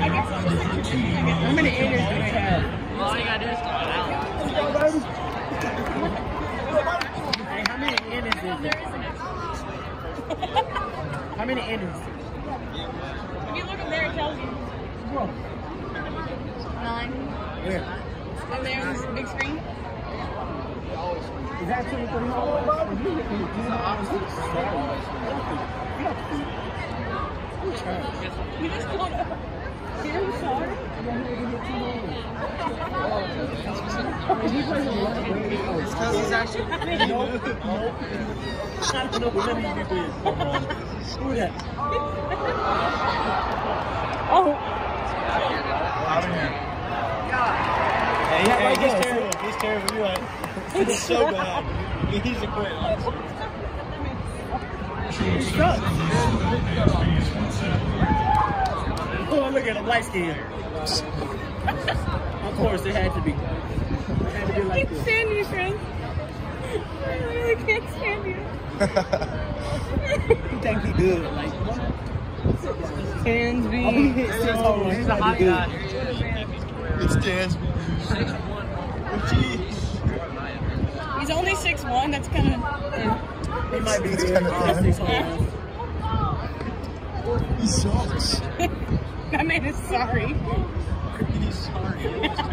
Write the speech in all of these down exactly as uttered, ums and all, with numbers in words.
How many innings do they have? Well, all you gotta do is start out. Hey, how many innings is there? How many innings? If you look up there, it tells you. Nine. Where? Over there on this big screen. Is that two or three holes? You just pulled up. Here, I'm sorry. It's because he's actually. Nope. Nope. I don't know what any of you did. Who that? Oh. Out of here. Hey, hey, he's terrible. He's terrible. You're right. He's so bad. He needs to quit. Oh, look at him, light skin. Of course, it had to be. It had to be I like can't this. stand you, Shrin. I really can't stand you. You think he good? Like, Tansby. oh, he hit six home runs. He's He's a not hot good. guy. It's Dansby. He's only six one. That's kind of. He might be good. Six home runs. He sucks. That man is sorry. He's sorry.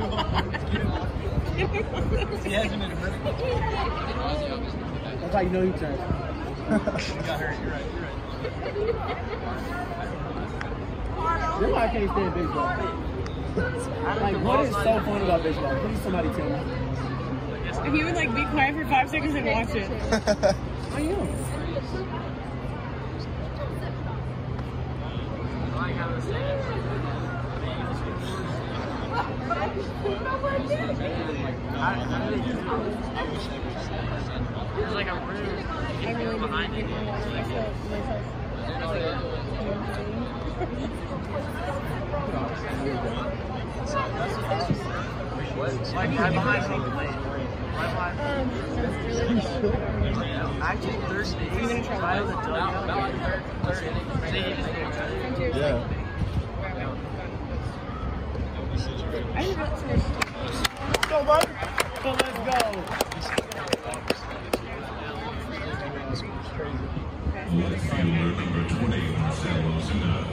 He hasn't been hurt. That's how you know he turned. He got hurt. You're right. You're right. That's why I can't stand baseball. Like, what is so fun about baseball? Please, somebody tell me. If you would like be quiet for five seconds and watch it. I am. There's like a room behind it. Like right behind me. Right behind me. Actually, Thursday. Right on the dugout. Yeah. Go, bud. So let's go. Fielder number twenty, Marcelo Senado.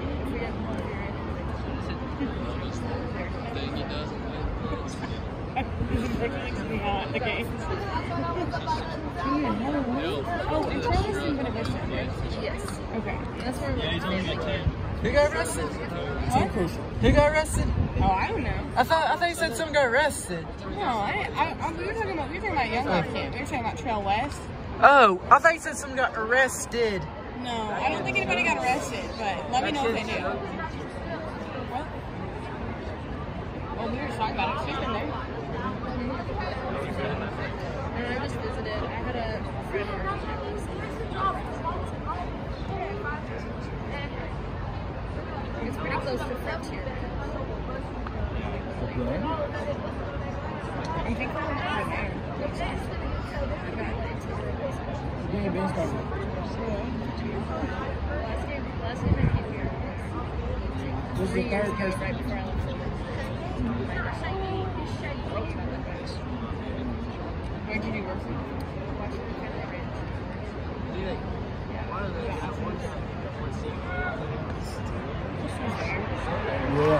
The game. Oh, and Charlie's in Benavista, right? Yes. Okay. That's where we're Who got arrested? What? Who got arrested? Oh, I don't know. I thought I thought you said someone got arrested. No, I, I, I we were talking about we were talking about Young Life Camp. We were talking about Trail West. Oh, I thought you said someone got arrested. No, I don't think anybody got arrested, but let me know if they do. What? Well, we were just talking about it. She's been there. And I just visited. I had a friend over here. It's pretty close to Frontier. Okay. I think we're over there. The game been started. Last game, last game I came here. This is the Three years third ago, person. right before I left. Where'd you do work? Yeah.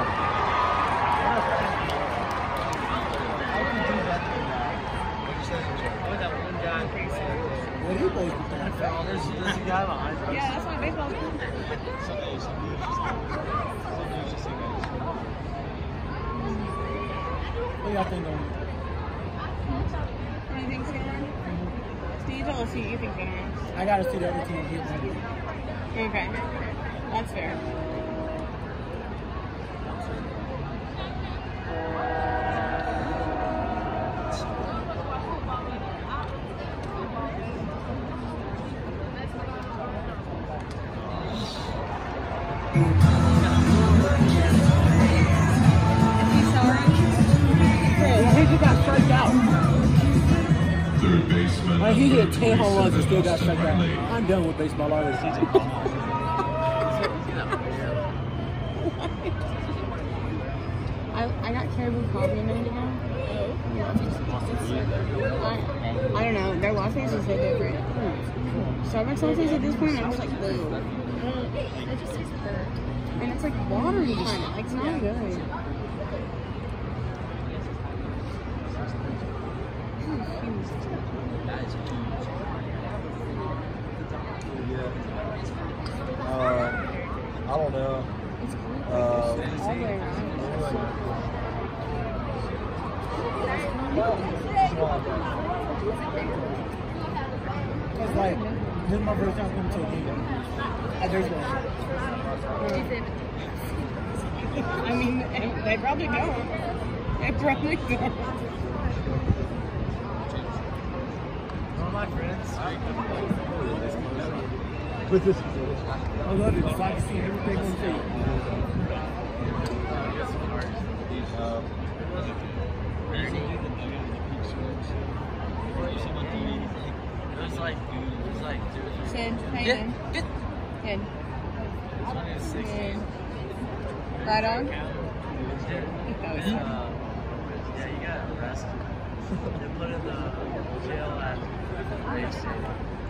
What are you boys doing? There's, there's a guy behind us. Yeah, that's why baseball's cool. What y'all think on it? What do you think's going on? So you tell us who you think's going on. I gotta see the other team get ready. Okay. That's fair. He just got striked out. Third baseman. Like, he hit ten home runs and still got struck out. I'm done with baseball already. I, I got caribou coffee a minute ago. I, I don't know. Their lattes are so different. Starbucks lattes at this point are just like blue. It just tastes burnt. And it's like watery kind of. Like, it's not good. Uh, I don't know. Uh, All the way around. It's like, this is my first time coming to a game. Uh, there's one. I mean, they probably don't. They probably don't. One of my friends. With this, I love it. It's like seeing everything on tape. uh, It was like, it was like, dude. Sid, how you Yeah, doing? good. Good. Six. Good. Right on? Uh, yeah, you got arrested. They put in the jail at Grave City.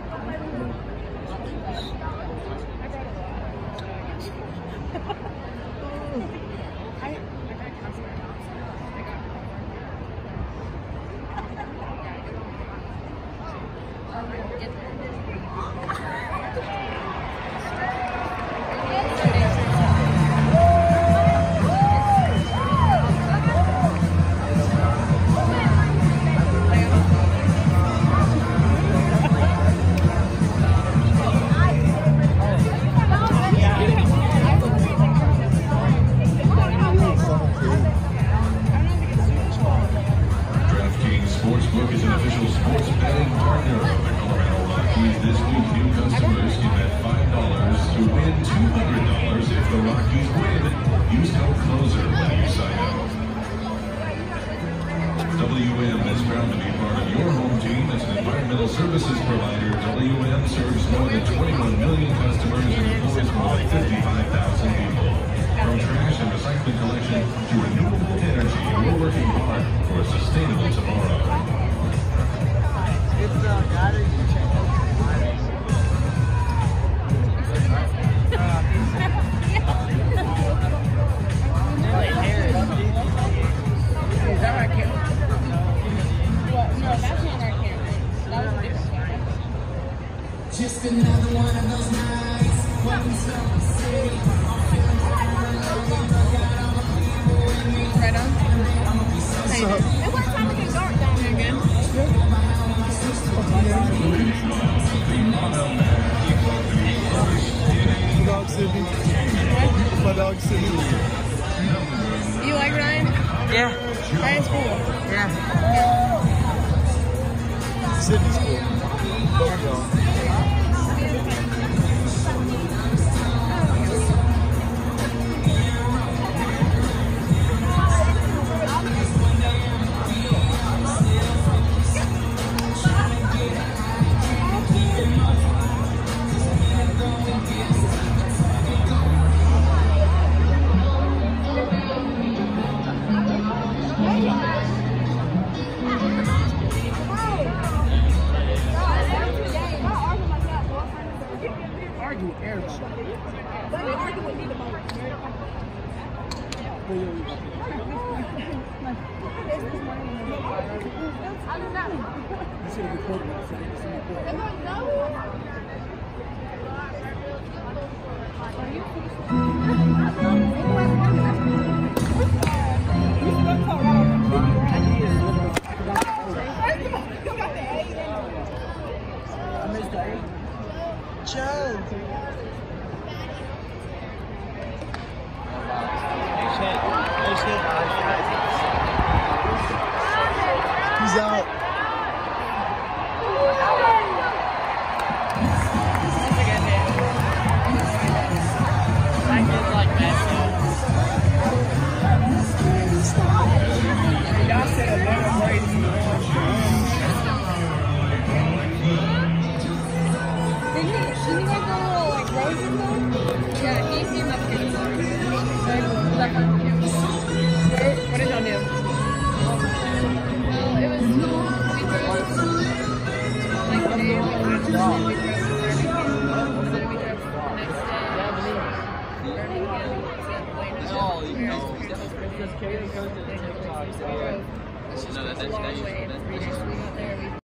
DraftKings Sportsbook is an official sports betting partner of the Colorado Rockies. This week, new customers can bet five dollars to win two hundred dollars if the Rockies win. Use code CLOSER when you sign up. W M is proud to be part of your home team. As an environmental services provider, W M serves more than twenty-one million customers and employs more than fifty-five thousand people. From trash and recycling collection to renewable energy, we're working hard for a sustainable tomorrow. It's the guy that you check Is that right, Cameron? Well, no, that's not right, Cameron. That was a different Cameron. Just another one of those nights. Welcome to the city. Right on? What's up? And what time is it dark down there again? My dog Sydney. My dog Sydney. You like Ryan? Yeah. Ryan's cool. Yeah. Sydney's cool. Both of them. Argue with everybody. You should have recorded that, so they can see me. I missed the eight. Joe. He's out. Y'all said Atlanta Brady. Didn't he, didn't he like the little like roses though? Yeah, he seemed like a good one. Like, like, Because Katie posted a TikTok. We drove a long way in three days. We got there. We